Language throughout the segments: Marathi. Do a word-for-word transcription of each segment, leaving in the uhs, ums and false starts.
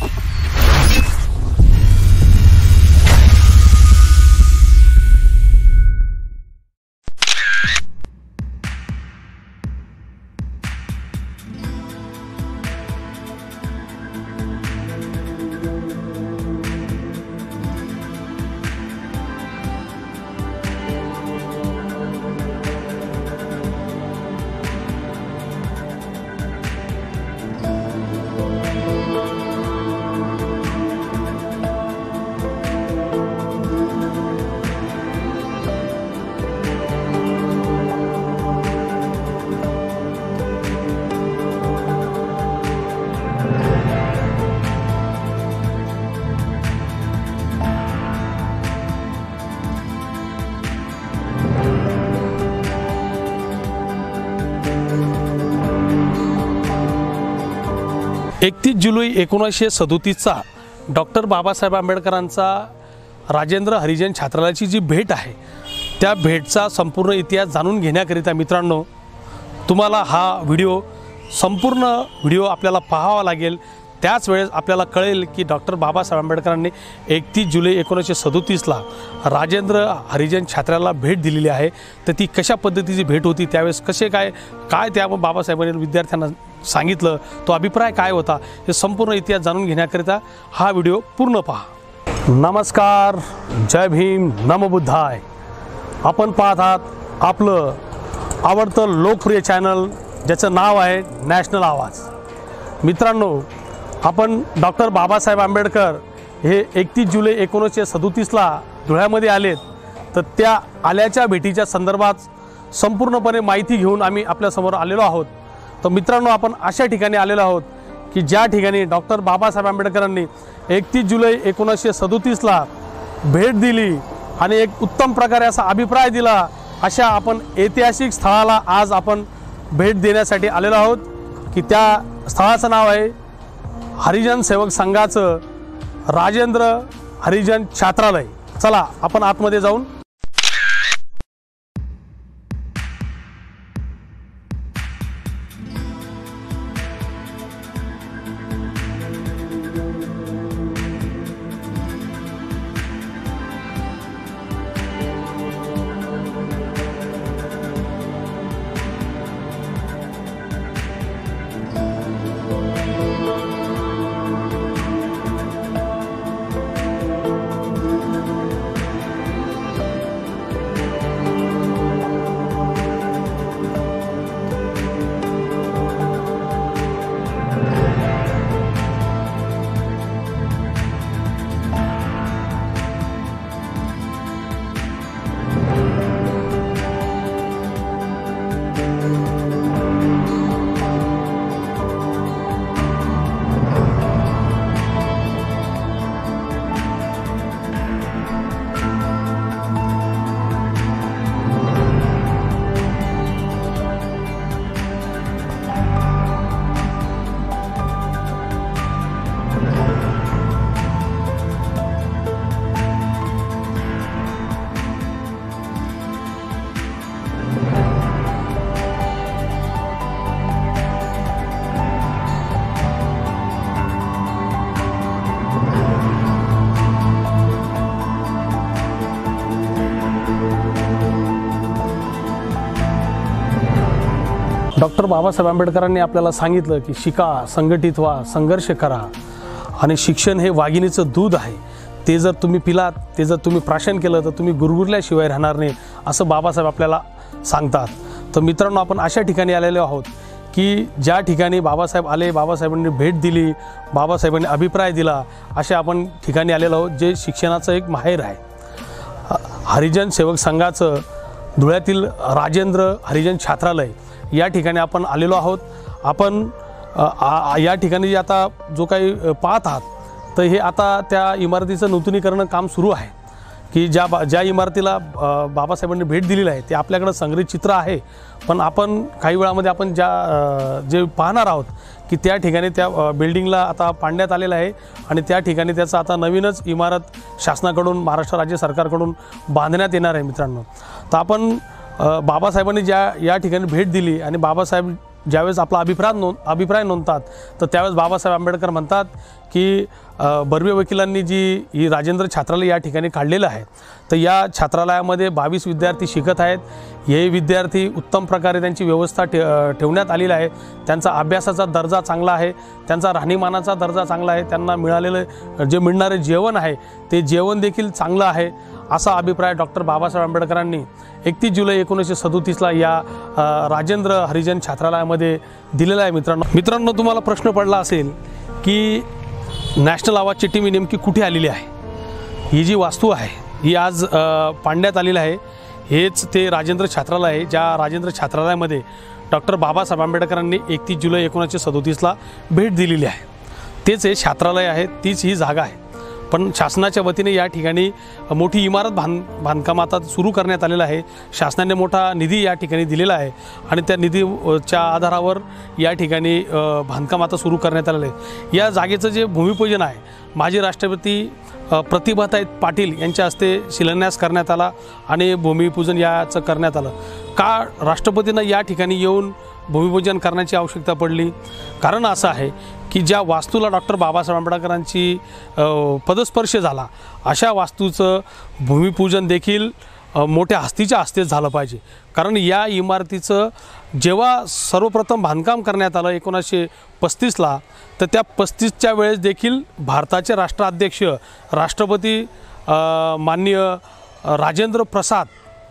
एकतीस जुलै एकोणीसशे सदोतीसचा डॉक्टर बाबासाहेब आंबेडकरांचा राजेंद्र हरिजन छात्रालयाची जी भेट आहे त्या भेटचा संपूर्ण इतिहास जाणून घेण्याकरिता मित्रांनो तुम्हाला हा व्हिडिओ संपूर्ण व्हिडिओ आपल्याला पाहावा लागेल। त्याच वेळेस आपल्याला कळेल की डॉक्टर बाबासाहेब आंबेडकरांनी एकतीस जुलै एकोणीसशे सदोतीसला राजेंद्र हरिजन छात्रालयाला भेट दिलेली आहे। तर ती कशा पद्धतीची भेट होती, त्यावेळेस कसे काय काय त्या बाबासाहेबांनी विद्यार्थ्यांना सांगितलं, तो अभिप्राय काय होता, हे संपूर्ण इतिहास जाणून घेण्याकरिता हा व्हिडिओ पूर्ण पहा। नमस्कार, जय भीम, नमो बुद्धाय। आपण पाहत आहात आपलं आवडतं लोकप्रिय चॅनल ज्याचं नाव आहे नॅशनल आवाज। मित्रांनो, आपण डॉक्टर बाबासाहेब आंबेडकर हे एकतीस जुलै एकोणीसशे सदोतीसला धुळ्यामध्ये आलेत, तर त्या आल्याच्या भेटीच्या संदर्भात संपूर्णपणे माहिती घेऊन आम्ही आपल्यासमोर आलेलो आहोत। तर मित्रांनो, आपण अशा ठिकाणी आलेलो आहोत की ज्या ठिकाणी डॉक्टर बाबासाहेब आंबेडकरांनी एकतीस जुलै एकोणीसशे सदोतीसला भेट दिली आणि एक उत्तम प्रकारे असा अभिप्राय दिला, अशा आपण ऐतिहासिक स्थळाला आज आपण भेट देण्यासाठी आलेलो आहोत की त्या स्थळाचं नाव आहे हरिजन सेवक संघाचं राजेंद्र हरिजन छात्रालय। चला आपण आतमध्ये जाऊन डॉक्टर बाबासाहेब आंबेडकरांनी आपल्याला सांगितलं की शिका, संघटित व्हा, संघर्ष करा आणि शिक्षण हे वाघिणीचं दूध आहे, ते जर तुम्ही पिलात, ते जर तुम्ही प्राशन केलं तर तुम्ही गुरगुरल्याशिवाय राहणार नाही, असं बाबासाहेब आपल्याला सांगतात। तर मित्रांनो, आपण अशा ठिकाणी आलेलो आहोत की ज्या ठिकाणी बाबासाहेब आले, बाबासाहेबांनी भेट दिली, बाबासाहेबांनी अभिप्राय दिला, अशा आपण ठिकाणी आलेलो आहोत जे शिक्षणाचं एक माहेर आहे। हरिजन सेवक संघाचं धुळ्यातील राजेंद्र हरिजन छात्रालय या ठिकाणी आपण आलेलो आहोत। आपण या ठिकाणी आता जो काही पाहत आहात, तर हे आता त्या इमारतीचं नूतनीकरण काम सुरू आहे की ज्या बा ज्या इमारतीला बाबासाहेबांनी भेट दिलेली आहे ते आपल्याकडं संग्रहित चित्र आहे, पण आपण काही वेळामध्ये आपण ज्या जे पाहणार आहोत की त्या ठिकाणी त्या बिल्डिंगला आता पाडण्यात आलेलं आहे आणि त्या ठिकाणी त्याचं आता नवीनच इमारत शासनाकडून, महाराष्ट्र राज्य सरकारकडून बांधण्यात येणार आहे। मित्रांनो, तर आपण बाबासाहेबांनी ज्या या ठिकाणी भेट दिली आणि बाबासाहेब ज्यावेळेस आपला अभिप्राय नोंद अभिप्राय नोंदतात, तर त्यावेळेस बाबासाहेब आंबेडकर म्हणतात की बर्वे वकिलांनी जी ही राजेंद्र छात्रालय या ठिकाणी काढलेलं आहे, तर या छात्रालयामध्ये बावीस विद्यार्थी शिकत आहेत। हे विद्यार्थी उत्तम प्रकारे त्यांची व्यवस्था ठे ठेवण्यात आलेली आहे। त्यांचा अभ्यासाचा दर्जा चांगला आहे, त्यांचा राहणीमानाचा दर्जा चांगला आहे, त्यांना मिळालेलं जे मिळणारे जेवण आहे ते जेवण देखील चांगलं आहे, असा अभिप्राय डॉक्टर बाबासाहेब आंबेडकरांनी एकतीस जुलै एकोणीसशे सदोतीसला या राजेंद्र हरिजन छात्रालयामध्ये दिलेला आहे। मित्रांनो मित्रांनो तुम्हाला प्रश्न पडला असेल की नॅशनल आवाजची टीम नेमकी कुठे आलेली आहे। ही जी वास्तू आहे ही आज पाडण्यात आलेली आहे। हेच ते राजेंद्र छात्रालय आहे, ज्या राजेंद्र छात्रालयामध्ये डॉक्टर बाबासाहेब आंबेडकरांनी एकतीस जुलै एकोणीसशे सदोतीसला भेट दिलेली आहे। तेच हे छात्रालय आहे, तीच ही जागा आहे। पण शासनाच्या वतीने या ठिकाणी मोठी इमारत बांध बांधकाम आता सुरू करण्यात आलेलं आहे। शासनाने मोठा निधी या ठिकाणी दिलेला आहे आणि त्या निधीच्या आधारावर या ठिकाणी बांधकाम आता सुरू करण्यात आलेलं आहे। या जागेचं जे भूमिपूजन आहे माजी राष्ट्रपती प्रतिभाताई पाटील यांच्या हस्ते शिलान्यास करण्यात आला आणि भूमिपूजन याचं करण्यात आलं। का राष्ट्रपतींना या ठिकाणी येऊन भूमिपूजन करण्याची आवश्यकता पडली? कारण असं आहे की ज्या वास्तूला डॉक्टर बाबासाहेब आंबेडकरांची पदस्पर्श झाला अशा वास्तूचं भूमिपूजन देखील मोठ्या हस्तीच्या हस्ते झालं पाहिजे। कारण या इमारतीचं जेव्हा सर्वप्रथम बांधकाम करण्यात आलं एकोणीसशे पस्तीसला, तर त्या पस्तीसच्या वेळेस देखील भारताचे राष्ट्राध्यक्ष राष्ट्रपती माननीय राजेंद्र प्रसाद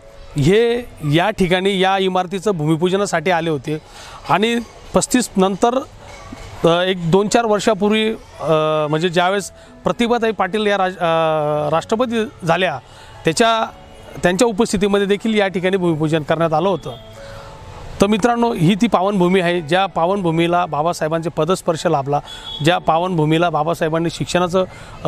हे या ठिकाणी या इमारतीचं भूमिपूजनासाठी आले होते आणि पस्तीस नंतर एक दोन चार वर्षापूर्वी म्हणजे ज्यावेळेस प्रतिभाताई पाटील या राज राष्ट्रपती झाल्या त्याच्या त्यांच्या उपस्थितीमध्ये देखील या ठिकाणी भूमिपूजन करण्यात आलं होतं। तर मित्रांनो ही ती पावनभूमी आहे, ज्या पावनभूमीला बाबासाहेबांचे पदस्पर्श लाभला, ज्या पावनभूमीला बाबासाहेबांनी शिक्षणाचं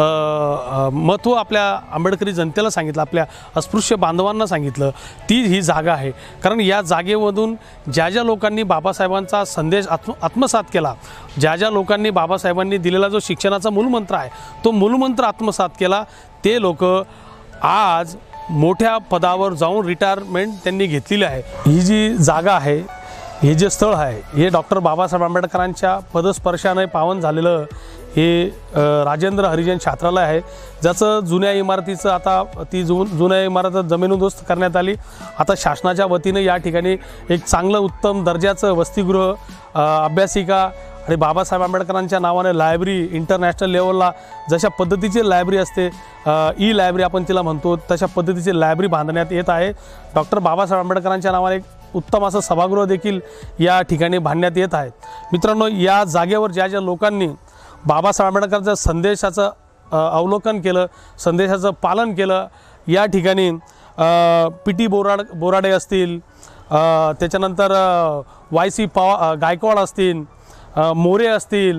महत्त्व आपल्या आंबेडकरी जनतेला सांगितलं, आपल्या अस्पृश्य बांधवांना सांगितलं, ती ही जागा आहे। कारण या जागेमधून ज्या ज्या लोकांनी बाबासाहेबांचा संदेश आत्म आत्मसात केला, ज्या ज्या लोकांनी बाबासाहेबांनी दिलेला जो शिक्षणाचा मूलमंत्र आहे तो मूलमंत्र आत्मसात केला, ते लोक आज मोठ्या पदावर जाऊन रिटायरमेंट त्यांनी घेतलेली आहे। ही जी जागा आहे, हे जे स्थळ आहे, हे डॉक्टर बाबासाहेब आंबेडकरांच्या पदस्पर्शाने पावन झालेलं हे राजेंद्र हरिजन छात्रालय आहे, ज्याचं जुन्या इमारतीचं आता ती जुन जुन्या इमारत जमीनदोस्त करण्यात आली। आता शासनाच्या वतीने या ठिकाणी एक चांगलं उत्तम दर्जाचं वसतिगृह, अभ्यासिका आणि बाबासाहेब आंबेडकरांच्या नावाने लायब्ररी, इंटरनॅशनल लेवलला जशा पद्धतीची लायब्ररी असते, ई लायब्ररी आपण तिला म्हणतो, तशा पद्धतीची लायब्ररी बांधण्यात येत आहे। डॉक्टर बाबासाहेब आंबेडकरांच्या नावाने एक उत्तम असं सभागृह देखील या ठिकाणी बांधण्यात येत आहे। मित्रांनो या जागेवर ज्या ज्या लोकांनी बाबासाहेब आंबेडकरांच्या संदेशाचं अवलोकन केलं, संदेशाचं पालन केलं, या ठिकाणी पी टी बोराड बोराडे असतील, त्याच्यानंतर वाय सी पवा गायकवाड असतील, मोरे असतील,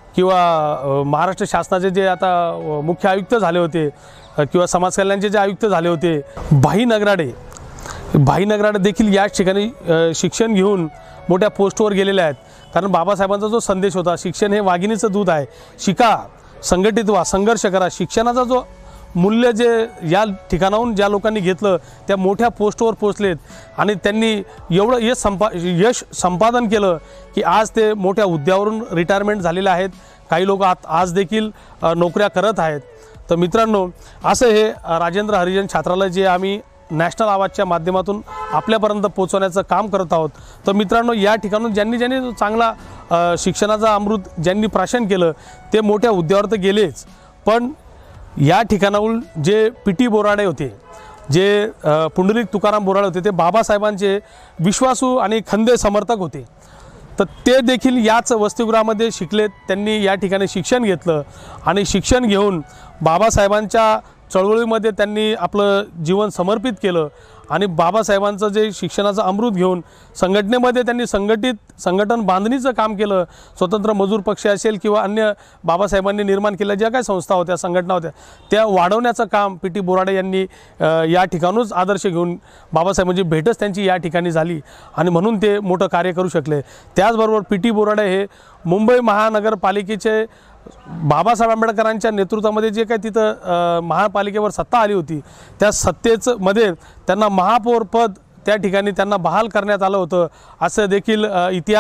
किंवा महाराष्ट्र शासनाचे जे आता मुख्य आयुक्त झाले होते किंवा समाज कल्याणचे जे आयुक्त झाले होते भाई नगराडे भाई नगराडे देखील याच ठिकाणी शिक्षण घेऊन मोठ्या पोस्टवर गेलेले आहेत। कारण बाबासाहेबांचा जो संदेश होता, शिक्षण हे वाघिणीचं दूध आहे, शिका, संघटित व्हा, संघर्ष करा, शिक्षणाचा जो मूल्य जे या ठिकाणाहून ज्या लोकांनी घेतलं त्या मोठ्या पोस्टवर पोचलेत आणि त्यांनी एवढं यश संपा यश संपादन केलं की आज ते मोठ्या हुद्द्यावरून रिटायरमेंट झालेले आहेत। काही लोक आत आज देखील नोकऱ्या करत आहेत। तर मित्रांनो असं हे राजेंद्र हरिजन छात्रालय जे आम्ही नॅशनल आवाजच्या माध्यमातून आपल्यापर्यंत पोहोचवण्याचं काम करत आहोत। तर मित्रांनो या ठिकाणून ज्यांनी ज्यांनी चांगला शिक्षणाचा अमृत ज्यांनी प्राशन केलं ते मोठ्या हुद्द्यावर तर गेलेच, पण या ठिकाणाहून जे पी टी बोराडे होते, जे पुंडलिक तुकाराम बोराडे होते, ते बाबासाहेबांचे विश्वासू आणि खंदे समर्थक होते। तर ते देखील याच वसतिगृहामध्ये शिकलेत, त्यांनी या ठिकाणी शिक्षण घेतलं आणि शिक्षण घेऊन बाबासाहेबांच्या चळवळीमध्ये त्यांनी आपलं जीवन समर्पित केलं आणि बाबासाहेबांचं जे शिक्षणाचं अमृत घेऊन संघटनेमध्ये त्यांनी संघटित संघटन बांधणीचं काम केलं। स्वतंत्र मजूर पक्ष असेल किंवा अन्य बाबासाहेबांनी निर्माण केलेल्या ज्या काही संस्था होत्या, संघटना होत्या, त्या वाढवण्याचं काम पी टी बोराडे यांनी या ठिकाणूच आदर्श घेऊन बाबासाहेबांची भेटच त्यांची या ठिकाणी झाली आणि म्हणून ते मोठं कार्य करू शकले। त्याचबरोबर पी टी बोराडे हे मुंबई महानगरपालिकेचे बाबासाहेब आंबेडकरांच्या नेतृत्वामध्ये जे काही तिथं महापालिकेवर सत्ता आली होती त्या सत्तेचं मध्ये त्यांना महापौर पद त्या ठिकाणी त्यांना बहाल करण्यात आलं होतं, असं देखील इतिहास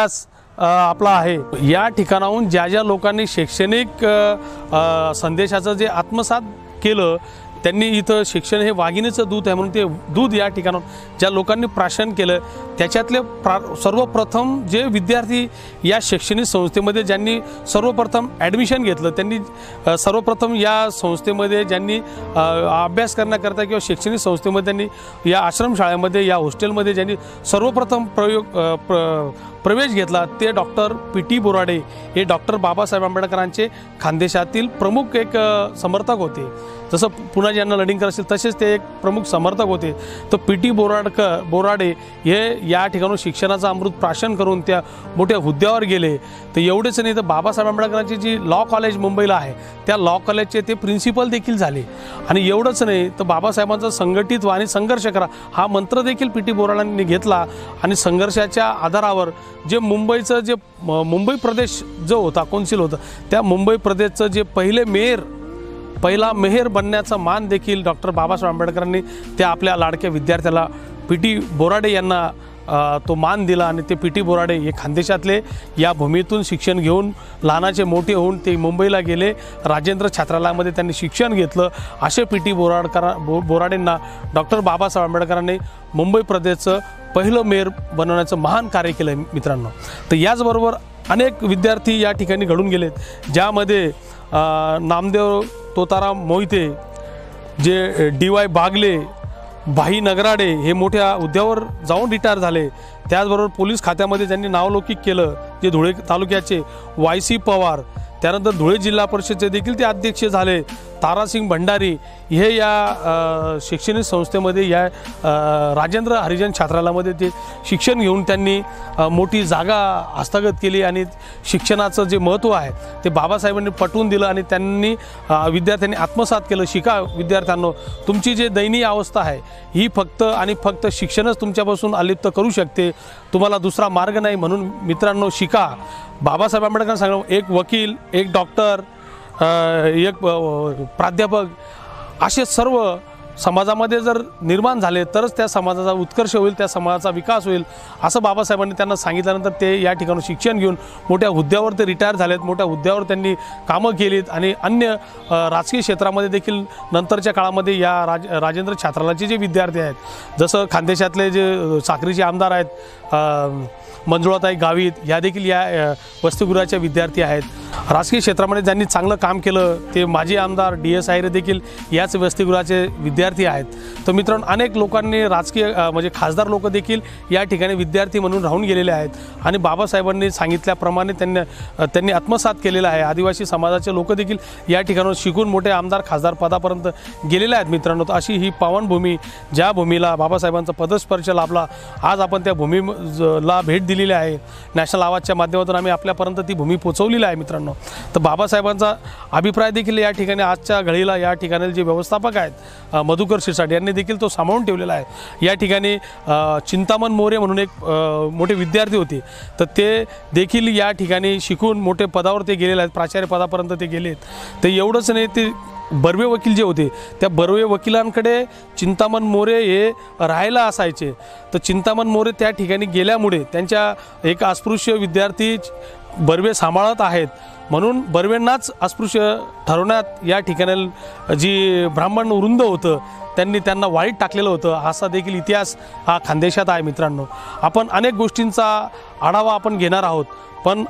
अ, आपला आहे। या ठिकाणाहून ज्या ज्या लोकांनी शैक्षणिक अ, संदेशाचं जे आत्मसात केलं त्यांनी इथं शिक्षण हे वाघिणीचं दूध आहे म्हणून ते दूध या ठिकाणाहून ज्या लोकांनी प्राशन केलं त्याच्यातले प्रा सर्वप्रथम जे विद्यार्थी या शैक्षणिक संस्थेमध्ये ज्यांनी सर्वप्रथम ॲडमिशन घेतलं त्यांनी सर्वप्रथम या संस्थेमध्ये ज्यांनी अभ्यास करण्याकरता किंवा शैक्षणिक संस्थेमध्ये त्यांनी या आश्रमशाळेमध्ये या हॉस्टेलमध्ये ज्यांनी सर्वप्रथम प्रयोग प्र प्रवेश घेतला ते डॉक्टर पी टी बोराडे हे डॉक्टर बाबासाहेब आंबेडकरांचे खानदेशातील प्रमुख एक समर्थक होते। जसं पुन्हा ज्यांना लढिंकर असेल तसेच ते एक प्रमुख समर्थक होते। तर पी टी बोराडकर बोराडे हे या ठिकाणून शिक्षणाचं अमृत प्राशन करून त्या मोठ्या हुद्द्यावर गेले। तर एवढेच नाही तर बाबासाहेब आंबेडकरांची जी लॉ कॉलेज मुंबईला आहे त्या लॉ कॉलेजचे ते प्रिन्सिपल देखील झाले। आणि एवढंच नाही तर बाबासाहेबांचा संघटित आणि संघर्ष करा हा मंत्र देखील पी टी बोराडेंनी घेतला आणि संघर्षाच्या आधारावर जे मुंबईचं जे मुंबई प्रदेश जो होता कौन्सिल होता त्या मुंबई प्रदेशचं जे पहिले मेयर पहिला मेयर बनण्याचा मान देखील डॉक्टर बाबासाहेब आंबेडकरांनी त्या आपल्या लाडक्या विद्यार्थ्याला पी टी बोराडे यांना तो मान दिला। आणि ते पी टी बोराडे हे खानदेशातले या भूमीतून शिक्षण घेऊन लहानाचे मोठे होऊन ते मुंबईला गेले। राजेंद्र छात्रालयामध्ये त्यांनी शिक्षण घेतलं। असे पी टी बोराडकर बो बोराडेंना डॉक्टर बाबासाहेब आंबेडकरांनी मुंबई प्रदेशचं पहिलं मेयर बनवण्याचं महान कार्य केलं आहे मित्रांनो। तर याचबरोबर अनेक विद्यार्थी या ठिकाणी घडून गेलेत ज्यामध्ये नामदेव तोताराम मोहिते जे डी वाय बागले भाई नगराडे हे मोठ्या हुद्द्यावर जाऊन रिटायर झाले। त्याचबरोबर पोलीस खात्यामध्ये ज्यांनी नावलौकिक केलं जे धुळे तालुक्याचे वाय सी पवार त्यानंतर धुळे जिल्हा परिषदेचे देखील ते अध्यक्ष झाले। तारासिंग भंडारी हे या शैक्षणिक संस्थेमध्ये या राजेंद्र हरिजन छात्रालयामध्ये ते शिक्षण घेऊन त्यांनी मोठी जागा हस्तगत केली आणि शिक्षणाचं जे महत्त्व आहे ते बाबासाहेबांनी पटवून दिलं आणि त्यांनी विद्यार्थ्यांनी आत्मसात केलं। शिका विद्यार्थ्यांनो, तुमची जे दयनीय अवस्था आहे ही फक्त आणि फक्त शिक्षणच तुमच्यापासून अलिप्त करू शकते, तुम्हाला दुसरा मार्ग नाही। म्हणून मित्रांनो शिका। बाबासाहेब आंबेडकर सांगणं एक वकील एक डॉक्टर एक प्राध्यापक असे सर्व समाजामध्ये जर निर्माण झाले तरच त्या समाजाचा उत्कर्ष होईल, त्या समाजाचा विकास होईल असं बाबासाहेबांनी त्यांना सांगितल्यानंतर ते या ठिकाणी शिक्षण घेऊन मोठ्या हुद्द्यावर ते रिटायर झालेत। मोठ्या हुद्द्यावर त्यांनी कामं केलीत आणि अन्य राजकीय क्षेत्रामध्ये देखील नंतरच्या काळामध्ये या राज राजेंद्र छात्रालयाचे जे विद्यार्थी आहेत जसं खानदेशातले जे साक्रीचे आमदार आहेत मंजुळाताई गावित ह्या देखील या वसतिगृहाच्या विद्यार्थी आहेत। राजकीय क्षेत्रामध्ये ज्यांनी चांगलं काम केलं ते माजी आमदार डी एस आहिरे देखील याच वसतिगृहाचे विद्यार्थी आहेत। तर मित्रांनो अनेक लोकांनी राजकीय म्हणजे खासदार लोक देखील या ठिकाणी विद्यार्थी म्हणून राहून गेलेले आहेत आणि बाबासाहेबांनी सांगितल्याप्रमाणे त्यांनी त्यांनी आत्मसात केलेलं आहे। आदिवासी समाजाचे लोक देखील या ठिकाणी शिकून मोठे आमदार खासदार पदापर्यंत गेलेले आहेत मित्रांनो। तर अशी ही पावनभूमी ज्या भूमीला बाबासाहेबांचा पदस्पर्श लाभला आज आपण त्या भूमीला भेट दिलेली आहे। नॅशनल आवाजच्या माध्यमातून आम्ही आपल्यापर्यंत ती भूमी पोहोचवलेली आहे मित्रांनो। तर बाबासाहेबांचा अभिप्राय देखील या ठिकाणी आजच्या घडीला या ठिकाणी जे व्यवस्थापक आहेत मधुकर शिरसाट यांनी देखील तो सांभाळून ठेवलेला आहे। या ठिकाणी चिंतामण मोरे म्हणून एक मोठे विद्यार्थी होते तर ते देखील या ठिकाणी शिकून मोठे पदावर ते गेलेले आहेत, प्राचार्य पदापर्यंत ते गेलेत। तर एवढंच नाही ते बर्वे वकील जे होते त्या बर्वे वकिलांकडे चिंतामण मोरे हे राहायला असायचे। तर चिंतामण मोरे त्या ठिकाणी गेल्यामुळे त्यांच्या एक अस्पृश्य विद्यार्थी बर्वे सांभाळत आहेत म्हणून बर्वेंनाच अस्पृश्य ठरवण्यात या ठिकाणी जी ब्राह्मण वृंद होतं त्यांनी त्यांना वाईट टाकलेलं होतं असा देखील इतिहास हा खानदेशात आहे मित्रांनो। आपण अनेक गोष्टींचा आढावा आपण घेणार आहोत पण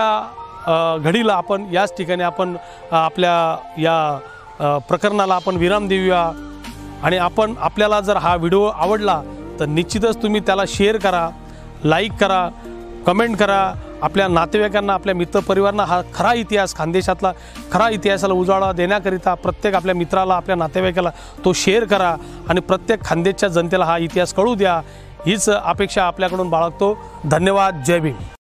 आजच्या घडीला आपण याच ठिकाणी आपण आपल्या या प्रकरणाला आपण विराम देऊया। आणि आपण आपल्याला जर हा व्हिडिओ आवडला तर निश्चितच तुम्ही त्याला शेअर करा, लाईक करा, कमेंट करा। आपल्या नातेवाईकांना आपल्या मित्रपरिवारांना हा खरा इतिहास खानदेशातला खरा इतिहासाला उजाळा देण्याकरिता प्रत्येक आपल्या मित्राला आपल्या नातेवाईकाला तो शेअर करा आणि प्रत्येक खानदेशच्या जनतेला हा इतिहास कळू द्या हीच अपेक्षा आपल्याकडून बाळगतो। धन्यवाद। जय भीम।